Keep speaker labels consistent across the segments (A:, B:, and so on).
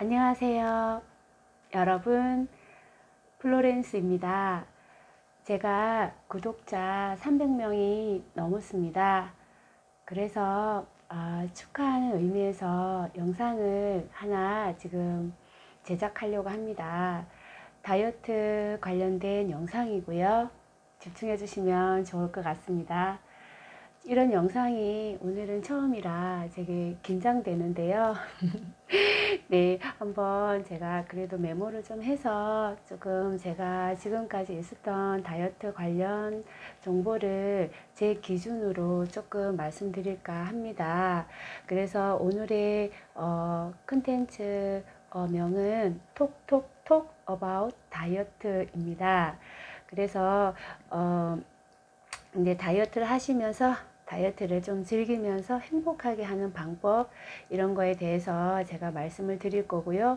A: 안녕하세요. 여러분, 플로렌스입니다. 제가 구독자 300명이 넘었습니다. 그래서 축하하는 의미에서 영상을 하나 지금 제작하려고 합니다. 다이어트 관련된 영상이고요. 집중해 주시면 좋을 것 같습니다. 이런 영상이 오늘은 처음이라 되게 긴장되는데요. 네, 한번 제가 그래도 메모를 좀 해서 조금 제가 지금까지 있었던 다이어트 관련 정보를 제 기준으로 조금 말씀드릴까 합니다. 그래서 오늘의 컨텐츠 명은 톡톡톡 about 다이어트입니다. 그래서 이제 다이어트를 하시면서 다이어트를 좀 즐기면서 행복하게 하는 방법, 이런 거에 대해서 제가 말씀을 드릴 거고요.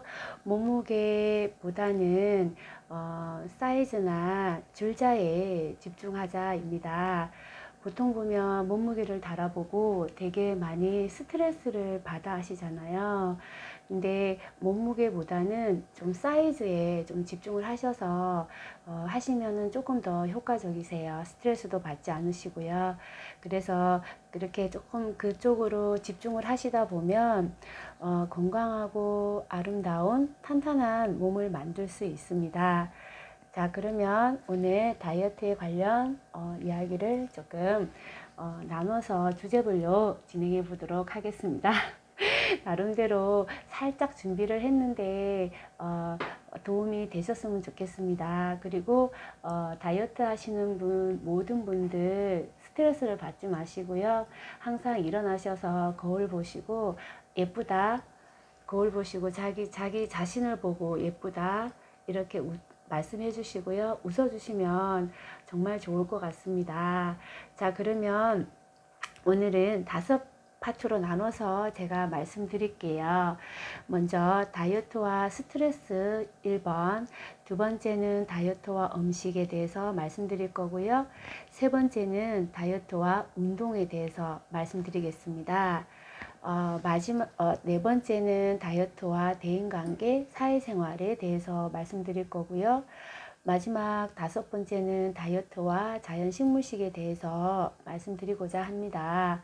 A: 몸무게보다는 사이즈나 줄자에 집중하자입니다. 보통 보면 몸무게를 달아보고 되게 많이 스트레스를 받아 하시잖아요. 근데 몸무게보다는 좀 사이즈에 좀 집중을 하셔서 하시면은 조금 더 효과적이세요. 스트레스도 받지 않으시고요. 그래서 그렇게 조금 그쪽으로 집중을 하시다 보면 건강하고 아름다운 탄탄한 몸을 만들 수 있습니다. 자, 그러면 오늘 다이어트에 관련 이야기를 조금 나눠서 주제별로 진행해 보도록 하겠습니다. 나름대로 살짝 준비를 했는데 도움이 되셨으면 좋겠습니다. 그리고 다이어트 하시는 모든 분들 스트레스를 받지 마시고요. 항상 일어나셔서 거울 보시고 예쁘다, 거울 보시고 자기 자신을 보고 예쁘다 이렇게 말씀해 주시고요. 웃어 주시면 정말 좋을 것 같습니다. 자, 그러면 오늘은 5파트로 나눠서 제가 말씀드릴게요. 먼저 다이어트와 스트레스 1번, 두 번째는 다이어트와 음식에 대해서 말씀드릴 거고요. 세 번째는 다이어트와 운동에 대해서 말씀드리겠습니다. 네 번째는 다이어트와 대인관계, 사회생활에 대해서 말씀드릴 거고요. 마지막 5번째는 다이어트와 자연식물식에 대해서 말씀드리고자 합니다.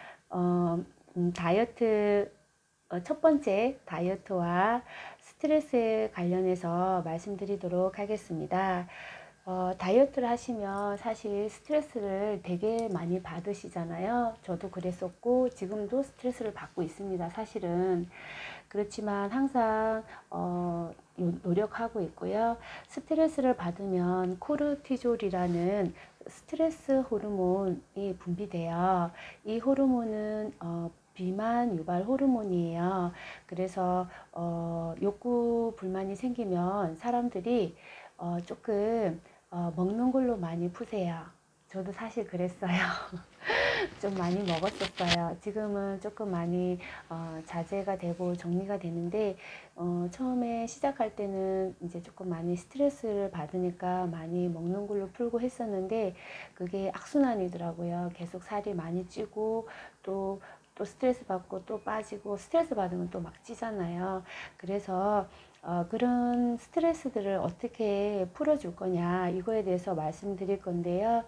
A: 다이어트, 첫 번째 다이어트와 스트레스에 관련해서 말씀드리도록 하겠습니다. 다이어트를 하시면 사실 스트레스를 되게 많이 받으시잖아요. 저도 그랬었고 지금도 스트레스를 받고 있습니다. 사실은. 그렇지만 항상 노력하고 있고요. 스트레스를 받으면 코르티졸이라는 스트레스 호르몬이 분비돼요. 이 호르몬은 비만 유발 호르몬이에요. 그래서 욕구 불만이 생기면 사람들이 조금 먹는 걸로 많이 푸세요. 저도 사실 그랬어요. 좀 많이 먹었었어요. 지금은 조금 많이 자제가 되고 정리가 되는데 처음에 시작할 때는 이제 조금 많이 스트레스를 받으니까 많이 먹는 걸로 풀고 했었는데 그게 악순환이더라고요. 계속 살이 많이 찌고 또 스트레스 받고 또 빠지고 스트레스 받으면 또 막 찌잖아요. 그래서 그런 스트레스들을 어떻게 풀어줄 거냐 이거에 대해서 말씀드릴 건데요.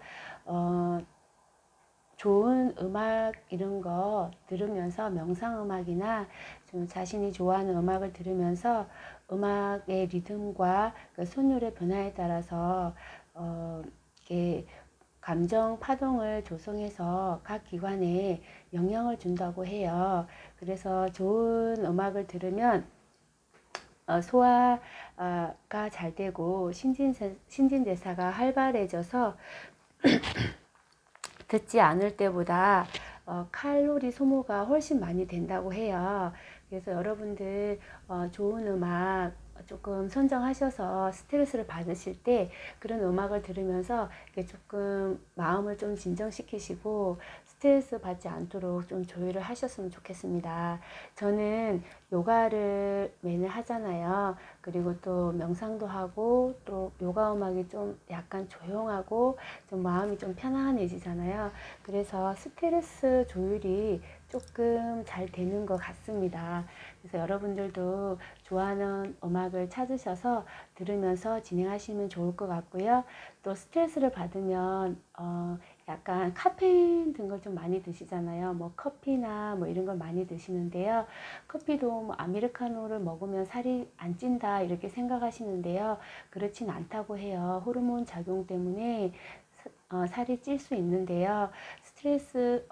A: 좋은 음악 이런 거 들으면서 명상음악이나 좀 자신이 좋아하는 음악을 들으면서 음악의 리듬과 그 선율의 변화에 따라서 이렇게 감정 파동을 조성해서 각 기관에 영향을 준다고 해요. 그래서 좋은 음악을 들으면 소화가 잘 되고 신진대사가 활발해져서 듣지 않을 때보다 칼로리 소모가 훨씬 많이 된다고 해요. 그래서 여러분들 좋은 음악 조금 선정하셔서 스트레스를 받으실 때 그런 음악을 들으면서 조금 마음을 좀 진정시키시고 스트레스 받지 않도록 좀 조율을 하셨으면 좋겠습니다. 저는 요가를 매일 하잖아요. 그리고 또 명상도 하고 또 요가 음악이 좀 약간 조용하고 좀 마음이 좀 편안해지잖아요. 그래서 스트레스 조율이 조금 잘 되는 것 같습니다. 그래서 여러분들도 좋아하는 음악을 찾으셔서 들으면서 진행하시면 좋을 것 같고요. 또 스트레스를 받으면 약간 카페인 등 걸 좀 많이 드시잖아요. 뭐 커피나 뭐 이런 걸 많이 드시는데요. 커피도 뭐 아메리카노를 먹으면 살이 안 찐다 이렇게 생각하시는데요. 그렇진 않다고 해요. 호르몬 작용 때문에 살이 찔 수 있는데요. 스트레스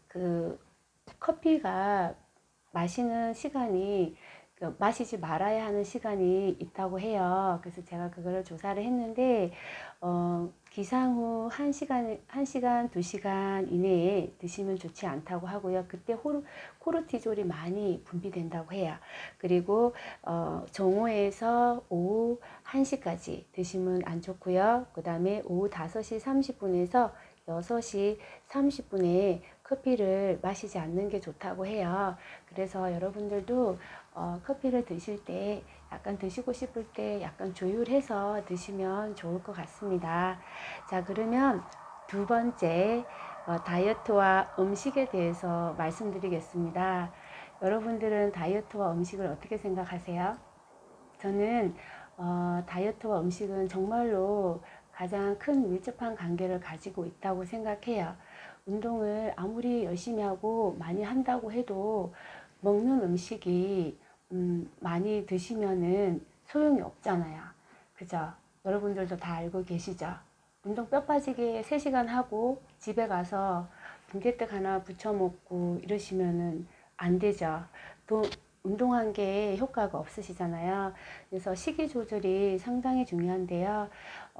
A: 커피가 마시는 시간이 마시지 말아야 하는 시간이 있다고 해요. 그래서 제가 그거를 조사를 했는데 기상 후 1시간, 2시간 이내에 드시면 좋지 않다고 하고요. 그때 코르티졸이 많이 분비된다고 해요. 그리고 정오에서 오후 1시까지 드시면 안 좋고요. 그 다음에 오후 5시 30분에서 6시 30분에 커피를 마시지 않는 게 좋다고 해요. 그래서 여러분들도 커피를 드실 때 약간 드시고 싶을 때 약간 조율해서 드시면 좋을 것 같습니다. 자, 그러면 두 번째 다이어트와 음식에 대해서 말씀드리겠습니다. 여러분들은 다이어트와 음식을 어떻게 생각하세요? 저는 다이어트와 음식은 정말로 가장 큰 밀접한 관계를 가지고 있다고 생각해요. 운동을 아무리 열심히 하고 많이 한다고 해도 먹는 음식이 많이 드시면은 소용이 없잖아요. 그죠? 여러분들도 다 알고 계시죠? 운동 뼈 빠지게 3시간 하고 집에 가서 붕대떡 하나 부쳐 먹고 이러시면은 안 되죠. 또 운동한 게 효과가 없으시잖아요. 그래서 식이 조절이 상당히 중요한데요.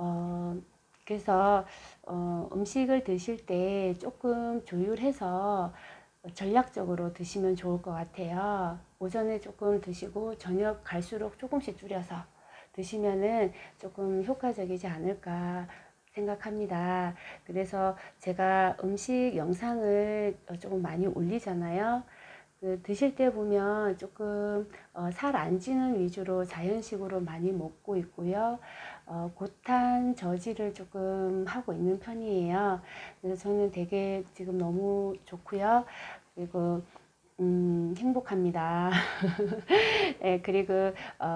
A: 그래서 음식을 드실 때 조금 조율해서 전략적으로 드시면 좋을 것 같아요. 오전에 조금 드시고 저녁 갈수록 조금씩 줄여서 드시면은 조금 효과적이지 않을까 생각합니다. 그래서 제가 음식 영상을 조금 많이 올리잖아요. 드실 때 보면 조금 살 안 찌는 위주로 자연식으로 많이 먹고 있고요. 고탄 저지를 조금 하고 있는 편이에요. 그래서 저는 되게 지금 너무 좋고요. 그리고 행복합니다. 네, 그리고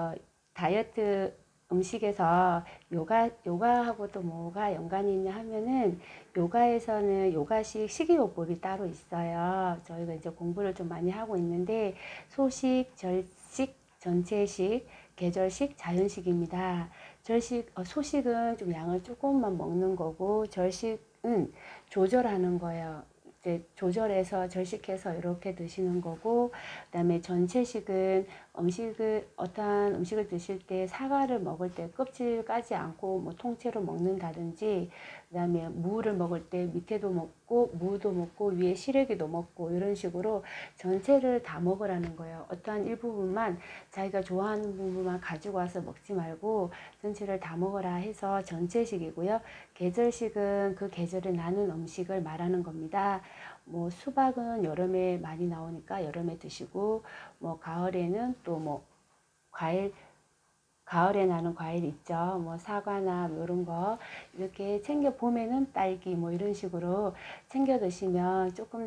A: 다이어트 음식에서 요가하고 또 뭐가 연관이 있냐 하면은 요가에서는 요가식 식이요법이 따로 있어요. 저희가 이제 공부를 좀 많이 하고 있는데 소식, 절식, 전체식, 계절식, 자연식입니다. 소식은 좀 양을 조금만 먹는 거고 절식은 조절하는 거예요. 이제 조절해서 절식해서 이렇게 드시는 거고, 그다음에 전체식은 어떠한 음식을 드실 때 사과를 먹을 때 껍질 까지 않고 뭐 통째로 먹는다든지, 그다음에 무를 먹을 때 밑에도 먹고 무도 먹고 위에 시래기도 먹고 이런 식으로 전체를 다 먹으라는 거예요. 어떠한 일부분만 자기가 좋아하는 부분만 가지고 와서 먹지 말고 전체를 다 먹어라 해서 전체식이고요. 계절식은 그 계절에 나는 음식을 말하는 겁니다. 뭐 수박은 여름에 많이 나오니까 여름에 드시고, 뭐 가을에는 또 뭐 과일, 가을에 나는 과일 있죠. 뭐 사과나 뭐 이런 거 이렇게 챙겨, 봄에는 딸기 뭐 이런 식으로 챙겨 드시면 조금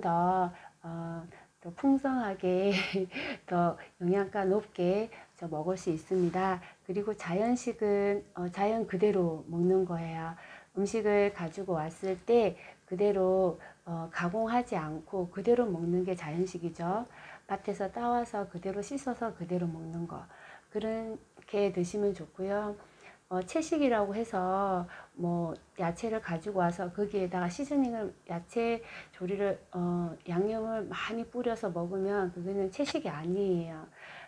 A: 더 풍성하게 더 영양가 높게 먹을 수 있습니다. 그리고 자연식은 자연 그대로 먹는 거예요. 음식을 가지고 왔을 때 그대로 가공하지 않고 그대로 먹는 게 자연식이죠. 밭에서 따와서 그대로 씻어서 그대로 먹는 거. 그렇게 드시면 좋고요. 채식이라고 해서 뭐 야채를 가지고 와서 거기에다가 야채 조리를 양념을 많이 뿌려서 먹으면 그거는 채식이 아니에요.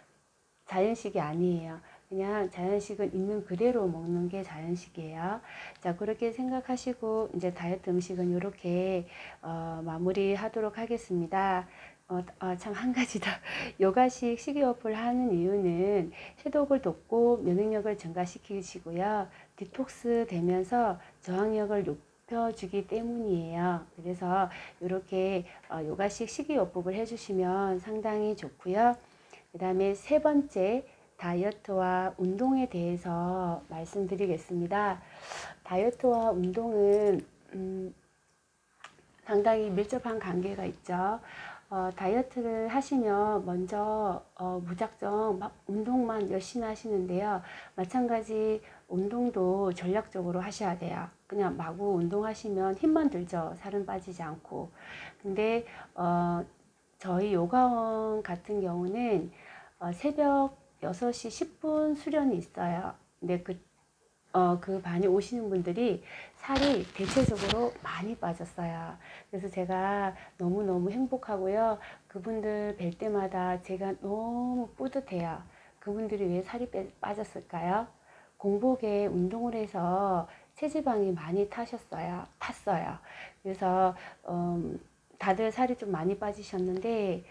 A: 자연식이 아니에요. 그냥 자연식은 있는 그대로 먹는 게 자연식이에요. 자, 그렇게 생각하시고 이제 다이어트 음식은 이렇게 마무리 하도록 하겠습니다. 참 한 가지 더. 요가식 식이요법을 하는 이유는 해독을 돕고 면역력을 증가시키시고요. 디톡스 되면서 저항력을 높여주기 때문이에요. 그래서 이렇게 요가식 식이요법을 해주시면 상당히 좋고요. 그 다음에 세 번째, 다이어트와 운동에 대해서 말씀드리겠습니다. 다이어트와 운동은 상당히 밀접한 관계가 있죠. 다이어트를 하시면 먼저 무작정 막 운동만 열심히 하시는데요. 마찬가지 운동도 전략적으로 하셔야 돼요. 그냥 마구 운동하시면 힘만 들죠. 살은 빠지지 않고. 근데 저희 요가원 같은 경우는 새벽 6시 10분 수련이 있어요. 근데 그 반에 오시는 분들이 살이 대체적으로 많이 빠졌어요. 그래서 제가 너무너무 행복하고요. 그분들 뵐 때마다 제가 너무 뿌듯해요. 그분들이 왜 살이 빠졌을까요? 공복에 운동을 해서 체지방이 많이 탔어요. 그래서 다들 살이 좀 많이 빠지셨는데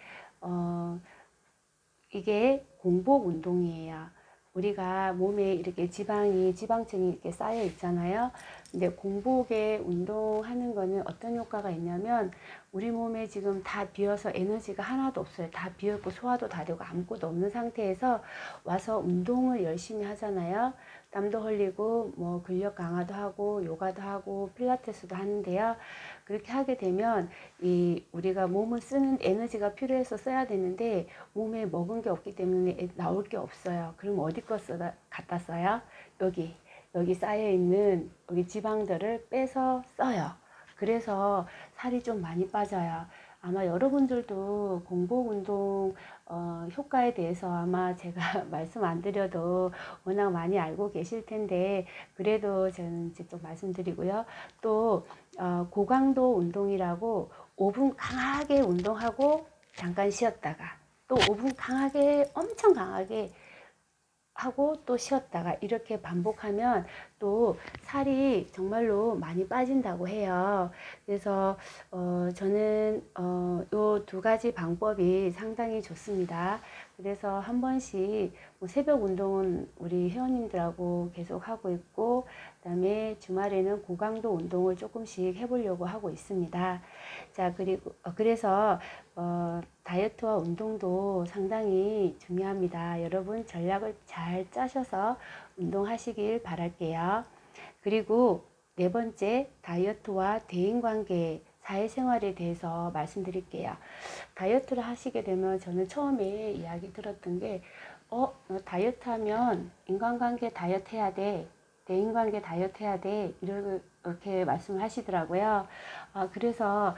A: 이게 공복 운동이에요. 우리가 몸에 이렇게 지방층이 이렇게 쌓여 있잖아요. 근데 공복에 운동하는 거는 어떤 효과가 있냐면 우리 몸에 지금 다 비어서 에너지가 하나도 없어요. 다 비었고 소화도 다 되고 아무것도 없는 상태에서 와서 운동을 열심히 하잖아요. 땀도 흘리고 뭐 근력 강화도 하고 요가도 하고 필라테스도 하는데요. 그렇게 하게 되면 우리가 몸을 쓰는 에너지가 필요해서 써야 되는데 몸에 먹은 게 없기 때문에 나올 게 없어요. 그럼 어디 거 갖다 써요? 여기 쌓여 있는 여기 지방들을 빼서 써요. 그래서 살이 좀 많이 빠져요. 아마 여러분들도 공복 운동 효과에 대해서 아마 제가 말씀 안 드려도 워낙 많이 알고 계실 텐데 그래도 저는 직접 말씀드리고요. 또 고강도 운동이라고 5분 강하게 운동하고 잠깐 쉬었다가 또 5분 강하게 엄청 강하게 하고 또 쉬었다가 이렇게 반복하면 또 살이 정말로 많이 빠진다고 해요. 그래서 저는 요 두 가지 방법이 상당히 좋습니다. 그래서 한 번씩 뭐 새벽 운동은 우리 회원님들하고 계속 하고 있고 그다음에 주말에는 고강도 운동을 조금씩 해보려고 하고 있습니다. 자, 그래서 다이어트와 운동도 상당히 중요합니다. 여러분 전략을 잘 짜셔서 운동하시길 바랄게요. 그리고 네 번째, 다이어트와 대인관계, 사회생활에 대해서 말씀드릴게요. 다이어트를 하시게 되면 저는 처음에 이야기 들었던 게 너 다이어트 하면 인간관계 다이어트 해야 돼. 대인관계 다이어트 해야 돼. 이렇게 말씀을 하시더라고요. 그래서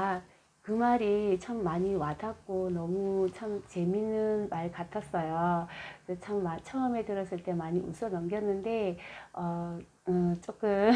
A: 그 말이 참 많이 와닿고 너무 참 재밌는 말 같았어요. 참 처음에 들었을 때 많이 웃어 넘겼는데 조금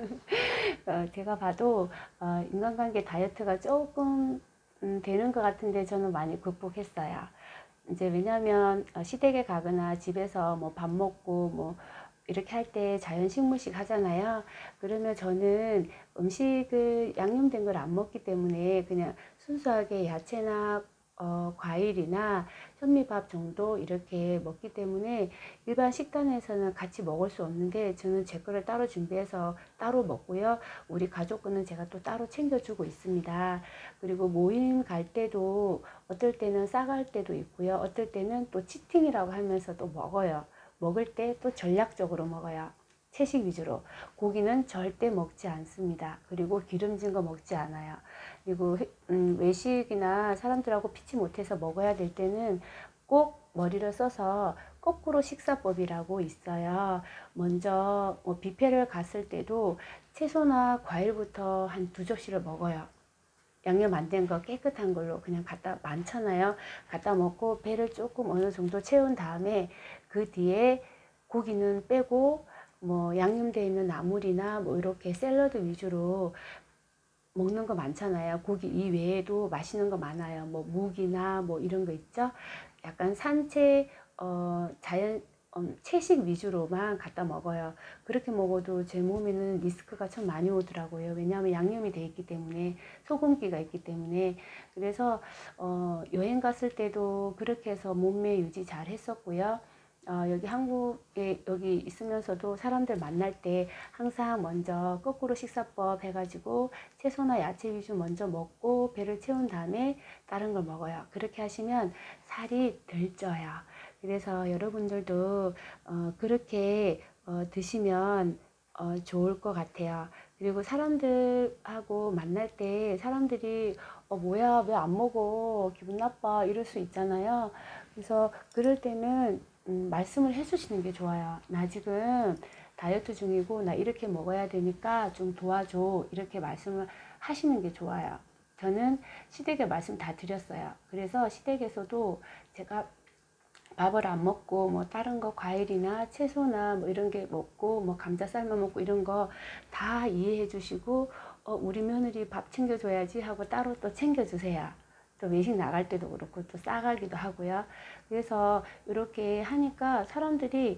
A: 제가 봐도 인간관계 다이어트가 조금 되는 것 같은데 저는 많이 극복했어요. 이제 왜냐면 시댁에 가거나 집에서 뭐 밥 먹고 뭐 이렇게 할 때 자연식물식 하잖아요. 그러면 저는 음식을 양념된 걸 안 먹기 때문에 그냥 순수하게 야채나 과일이나 현미밥 정도 이렇게 먹기 때문에 일반 식단에서는 같이 먹을 수 없는데 저는 제 거를 따로 준비해서 따로 먹고요. 우리 가족 거는 제가 또 따로 챙겨주고 있습니다. 그리고 모임 갈 때도 어떨 때는 싸갈 때도 있고요. 어떨 때는 또 치팅이라고 하면서 또 먹어요. 먹을 때 또 전략적으로 먹어요. 채식 위주로. 고기는 절대 먹지 않습니다. 그리고 기름진 거 먹지 않아요. 그리고 외식이나 사람들하고 피치 못해서 먹어야 될 때는 꼭 머리를 써서 거꾸로 식사법이라고 있어요. 먼저 뷔페를 갔을 때도 채소나 과일부터 한 2접시를 먹어요. 양념 안 된 거 깨끗한 걸로 그냥 많잖아요. 갖다 먹고 배를 조금 어느 정도 채운 다음에 그 뒤에 고기는 빼고 뭐 양념되어 있는 나물이나 뭐 이렇게 샐러드 위주로 먹는 거 많잖아요. 고기 이외에도 맛있는 거 많아요. 뭐 묵이나 뭐 이런 거 있죠. 약간 채식 위주로만 갖다 먹어요. 그렇게 먹어도 제 몸에는 리스크가 참 많이 오더라고요. 왜냐하면 양념이 돼 있기 때문에, 소금기가 있기 때문에. 그래서 여행 갔을 때도 그렇게 해서 몸매 유지 잘 했었고요. 여기 한국에 여기 있으면서도 사람들 만날 때 항상 먼저 거꾸로 식사법 해가지고 채소나 야채 위주 먼저 먹고 배를 채운 다음에 다른 걸 먹어요. 그렇게 하시면 살이 덜 쪄요. 그래서 여러분들도 그렇게 드시면 좋을 것 같아요. 그리고 사람들하고 만날 때 사람들이 뭐야 왜 안 먹어 기분 나빠 이럴 수 있잖아요. 그래서 그럴 때는 말씀을 해주시는 게 좋아요. 나 지금 다이어트 중이고 나 이렇게 먹어야 되니까 좀 도와줘 이렇게 말씀을 하시는 게 좋아요. 저는 시댁에 말씀 다 드렸어요. 그래서 시댁에서도 제가 밥을 안 먹고 뭐 다른 거 과일이나 채소나 뭐 이런 게 먹고 뭐 감자 삶아 먹고 이런 거 다 이해해 주시고 우리 며느리 밥 챙겨줘야지 하고 따로 또 챙겨주세요. 또 외식 나갈 때도 그렇고 또 싸가기도 하고요. 그래서 이렇게 하니까 사람들이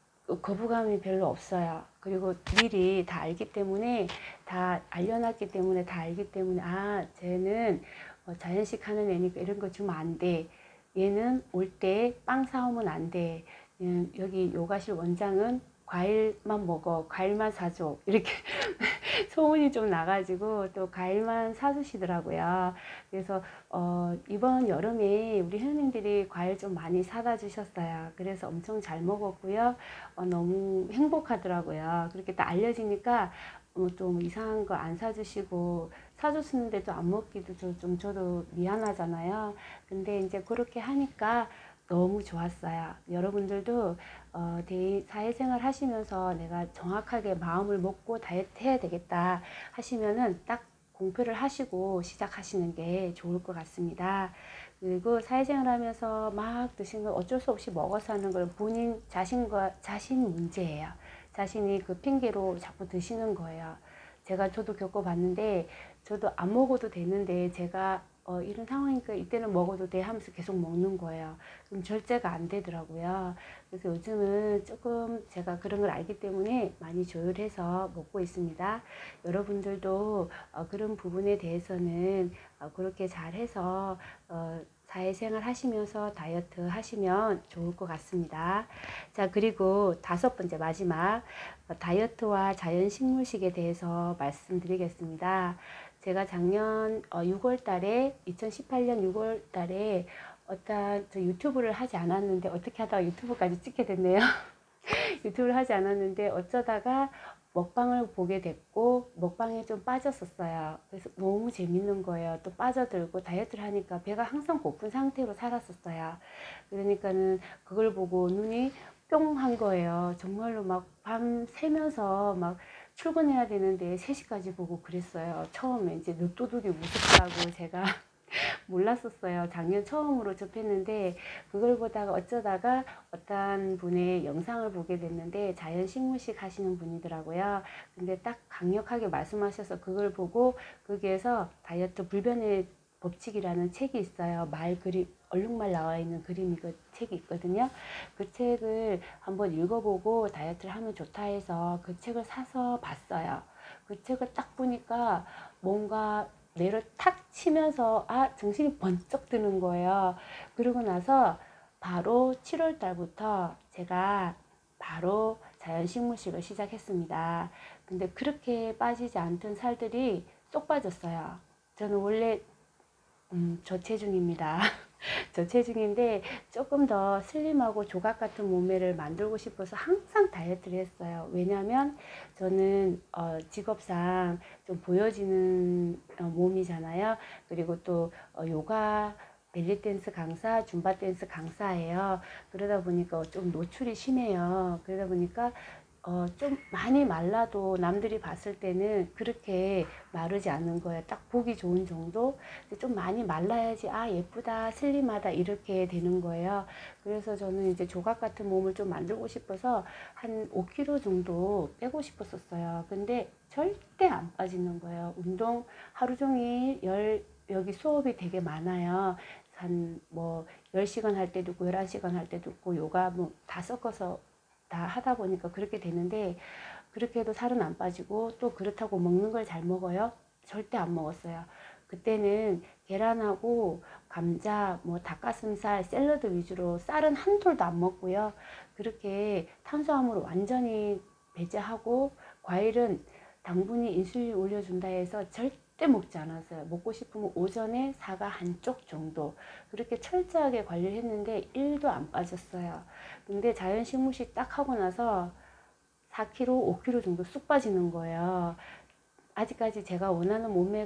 A: 거부감이 별로 없어요. 그리고 미리 다 알기 때문에 다 알려놨기 때문에 다 알기 때문에 아 쟤는 자연식 하는 애니까 이런 거 주면 안 돼. 얘는 올 때 빵 사오면 안 돼. 여기 요가실 원장은 과일만 먹어. 과일만 사줘. 이렇게 소문이 좀 나가지고 또 과일만 사주시더라고요. 그래서 이번 여름에 우리 회원님들이 과일 좀 많이 사다 주셨어요. 그래서 엄청 잘 먹었고요. 너무 행복하더라고요. 그렇게 딱 알려지니까 좀 이상한 거 안 사주시고 사줬는데도 안 먹기도 좀 저도 미안하잖아요. 근데 이제 그렇게 하니까 너무 좋았어요. 여러분들도 사회생활 하시면서 내가 정확하게 마음을 먹고 다이어트 해야 되겠다 하시면은 딱 공표를 하시고 시작하시는 게 좋을 것 같습니다. 그리고 사회생활 하면서 막 드시는 걸 어쩔 수 없이 먹어서 하는 걸 본인 자신 문제예요. 자신이 그 핑계로 자꾸 드시는 거예요. 저도 겪어봤는데 저도 안 먹어도 되는데 제가 이런 상황이니까 이때는 먹어도 돼 하면서 계속 먹는 거예요. 그럼 절제가 안 되더라고요. 그래서 요즘은 조금 제가 그런 걸 알기 때문에 많이 조율해서 먹고 있습니다. 여러분들도 그런 부분에 대해서는 그렇게 잘해서 사회생활 하시면서 다이어트 하시면 좋을 것 같습니다. 자, 그리고 5번째 마지막 다이어트와 자연식물식에 대해서 말씀드리겠습니다. 제가 작년 6월 달에 2018년 6월 달에 저 유튜브를 하지 않았는데 어떻게 하다가 유튜브까지 찍게 됐네요. 유튜브를 하지 않았는데 어쩌다가 먹방을 보게 됐고 먹방에 좀 빠졌었어요. 그래서 너무 재밌는 거예요. 또 빠져들고 다이어트를 하니까 배가 항상 고픈 상태로 살았었어요. 그러니까는 그걸 보고 눈이 뿅 한 거예요. 정말로 막 밤 새면서 막 출근해야 되는데 3시까지 보고 그랬어요. 처음에 이제 늑도둑이 무섭다고 제가 몰랐었어요. 작년 처음으로 접했는데 그걸 보다가 어쩌다가 어떤 분의 영상을 보게 됐는데 자연식물식 하시는 분이더라고요. 근데 딱 강력하게 말씀하셔서 그걸 보고 거기에서 다이어트 불변의 법칙이라는 책이 있어요. 얼룩말 나와 있는 그림이 그 책이 있거든요. 그 책을 한번 읽어보고 다이어트를 하면 좋다 해서 그 책을 사서 봤어요. 그 책을 딱 보니까 뭔가 뇌를 탁 치면서 정신이 번쩍 드는 거예요. 그러고 나서 바로 7월 달부터 제가 바로 자연식물식을 시작했습니다. 근데 그렇게 빠지지 않던 살들이 쏙 빠졌어요. 저는 원래 저체중입니다. 저체중인데 조금 더 슬림하고 조각 같은 몸매를 만들고 싶어서 항상 다이어트를 했어요. 왜냐하면 저는 직업상 좀 보여지는 몸이잖아요. 그리고 또 요가 벨리댄스 강사, 줌바 댄스 강사예요. 그러다 보니까 좀 노출이 심해요. 그러다 보니까 좀 많이 말라도 남들이 봤을 때는 그렇게 마르지 않는 거예요. 딱 보기 좋은 정도. 좀 많이 말라야지 예쁘다, 슬림하다 이렇게 되는 거예요. 그래서 저는 이제 조각 같은 몸을 좀 만들고 싶어서 한 5kg 정도 빼고 싶었었어요. 근데 절대 안 빠지는 거예요. 운동 하루 종일 여기 수업이 되게 많아요. 한 뭐 10시간 할 때도 있고 11시간 할 때도 있고 요가 뭐 다 섞어서 다 하다 보니까 그렇게 되는데 그렇게 해도 살은 안 빠지고 또 그렇다고 먹는 걸 잘 먹어요? 절대 안 먹었어요. 그때는 계란하고 감자, 뭐 닭가슴살, 샐러드 위주로 쌀은 한 돌도 안 먹고요. 그렇게 탄수화물을 완전히 배제하고 과일은 당분이 인슐린 올려준다 해서 절대 먹지 않았어요. 먹고 싶으면 오전에 사과 한 쪽 정도 그렇게 철저하게 관리를 했는데 1도 안 빠졌어요. 근데 자연식물식 딱 하고 나서 4kg, 5kg 정도 쑥 빠지는 거예요. 아직까지 제가 원하는 몸매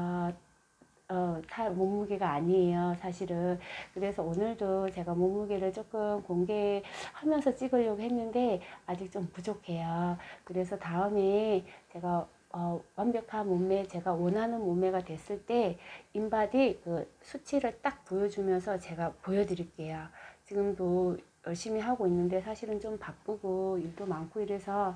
A: 몸무게가 아니에요, 사실은. 그래서 오늘도 제가 몸무게를 조금 공개하면서 찍으려고 했는데 아직 좀 부족해요. 그래서 다음에 제가 완벽한 몸매, 제가 원하는 몸매가 됐을 때 인바디 그 수치를 딱 보여주면서 제가 보여드릴게요. 지금도 열심히 하고 있는데 사실은 좀 바쁘고 일도 많고 이래서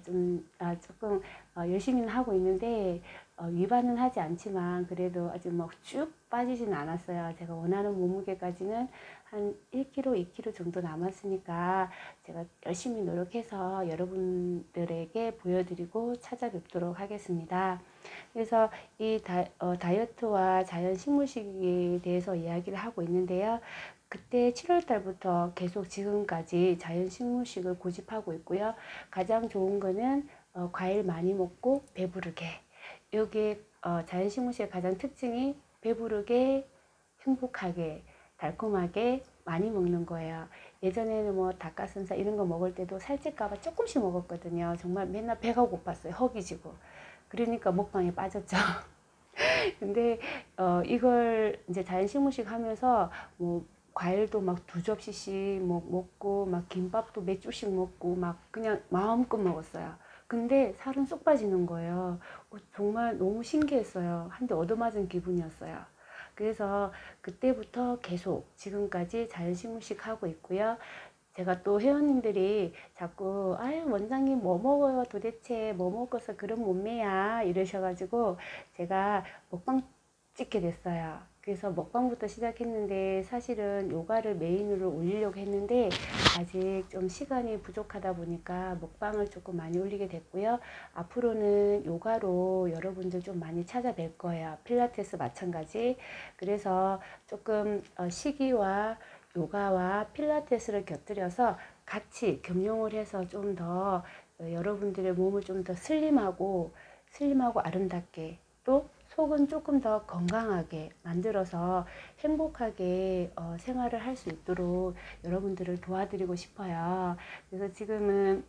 A: 조금 열심히는 하고 있는데 위반은 하지 않지만 그래도 아직 막 쭉 빠지진 않았어요. 제가 원하는 몸무게까지는 한 1kg, 2kg 정도 남았으니까 제가 열심히 노력해서 여러분들에게 보여드리고 찾아뵙도록 하겠습니다. 그래서 이 다이어트와 자연식물식에 대해서 이야기를 하고 있는데요. 그때 7월 달부터 계속 지금까지 자연식물식을 고집하고 있고요. 가장 좋은 거는 과일 많이 먹고 배부르게. 여기에 자연식물식의 가장 특징이 배부르게, 행복하게, 달콤하게 많이 먹는 거예요. 예전에는 뭐 닭가슴살 이런 거 먹을 때도 살찔까봐 조금씩 먹었거든요. 정말 맨날 배가 고팠어요. 허기지고. 그러니까 먹방에 빠졌죠. 근데 이걸 이제 자연식물식 하면서 뭐 과일도 막 2접시씩 뭐 먹고 막 김밥도 몇 줄씩 먹고 막 그냥 마음껏 먹었어요. 근데 살은 쏙 빠지는 거예요. 정말 너무 신기했어요. 한 대 얻어맞은 기분이었어요. 그래서 그때부터 계속 지금까지 자연식물식 하고 있고요. 제가 또 회원님들이 자꾸 아유 원장님 뭐 먹어요 도대체 뭐 먹어서 그런 몸매야 이러셔가지고 제가 먹방 찍게 됐어요. 그래서 먹방부터 시작했는데 사실은 요가를 메인으로 올리려고 했는데 아직 좀 시간이 부족하다 보니까 먹방을 조금 많이 올리게 됐고요. 앞으로는 요가로 여러분들 좀 많이 찾아뵐 거예요. 필라테스 마찬가지. 그래서 조금 시기와 요가와 필라테스를 곁들여서 같이 겸용을 해서 좀 더 여러분들의 몸을 좀 더 슬림하고 아름답게 또 속은 조금 더 건강하게 만들어서 행복하게 생활을 할 수 있도록 여러분들을 도와드리고 싶어요. 그래서 지금은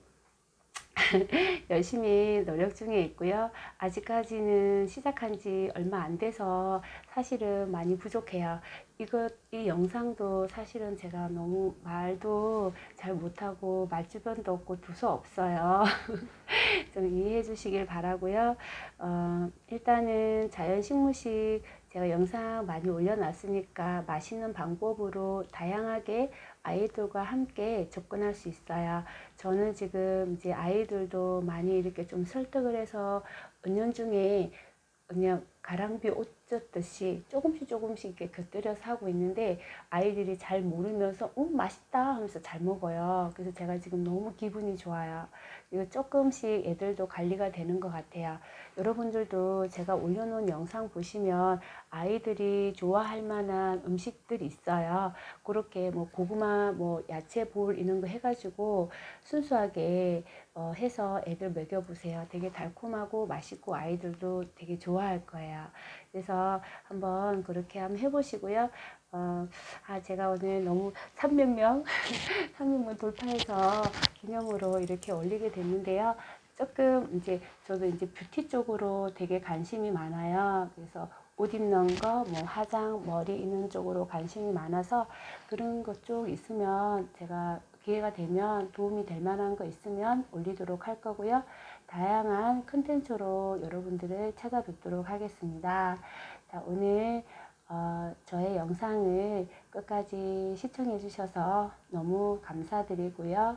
A: 열심히 노력 중에 있고요. 아직까지는 시작한 지 얼마 안 돼서 사실은 많이 부족해요. 이 영상도 사실은 제가 너무 말도 잘 못하고 말주변도 없고 두서 없어요. 좀 이해해 주시길 바라고요. 일단은 자연식물식 제가 영상 많이 올려놨으니까 맛있는 방법으로 다양하게 아이들과 함께 접근할 수 있어요. 저는 지금 이제 아이들도 많이 이렇게 좀 설득을 해서 은연중에 그냥 가랑비 옷 젖듯이 조금씩 이렇게 곁들여서 하고 있는데 아이들이 잘 모르면서 맛있다 하면서 잘 먹어요. 그래서 제가 지금 너무 기분이 좋아요. 이거 조금씩 애들도 관리가 되는 것 같아요. 여러분들도 제가 올려놓은 영상 보시면 아이들이 좋아할 만한 음식들이 있어요. 그렇게 뭐 고구마, 뭐 야채 볼 이런 거 해가지고 순수하게 해서 애들 먹여보세요. 되게 달콤하고 맛있고 아이들도 되게 좋아할 거예요. 그래서 한번 그렇게 한번 해보시고요. 제가 오늘 너무 300명, 300명 돌파해서 기념으로 이렇게 올리게 됐는데요. 조금 이제 저도 이제 뷰티 쪽으로 되게 관심이 많아요. 그래서 옷 입는 거, 뭐 화장, 머리 있는 쪽으로 관심이 많아서 그런 것 쪽 있으면 제가 기회가 되면 도움이 될 만한 거 있으면 올리도록 할 거고요. 다양한 컨텐츠로 여러분들을 찾아뵙도록 하겠습니다. 자, 오늘 저의 영상을 끝까지 시청해 주셔서 너무 감사드리고요.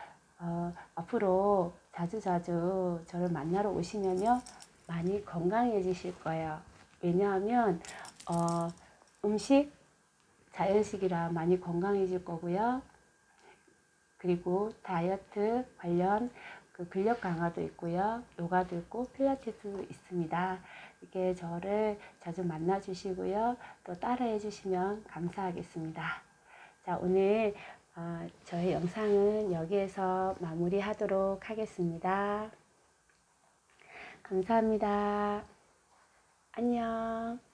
A: 앞으로 자주자주 저를 만나러 오시면요. 많이 건강해지실 거예요. 왜냐하면 음식, 자연식이라 많이 건강해질 거고요. 그리고 다이어트 관련 그 근력 강화도 있고요. 요가도 있고 필라테스도 있습니다. 이렇게 저를 자주 만나 주시고요. 또 따라해 주시면 감사하겠습니다. 자, 오늘 저의 영상은 여기에서 마무리하도록 하겠습니다. 감사합니다. 안녕.